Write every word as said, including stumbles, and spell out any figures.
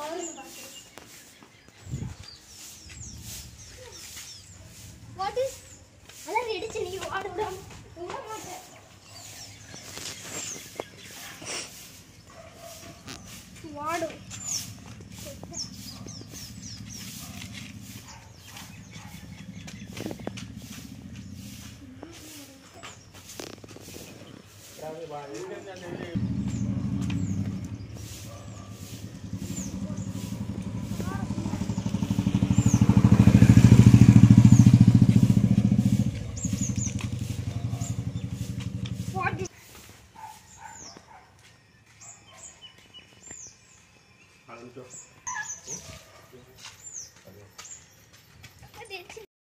What is? अरे ready चली वाड़ उड़ा उड़ा मत वाड़ What is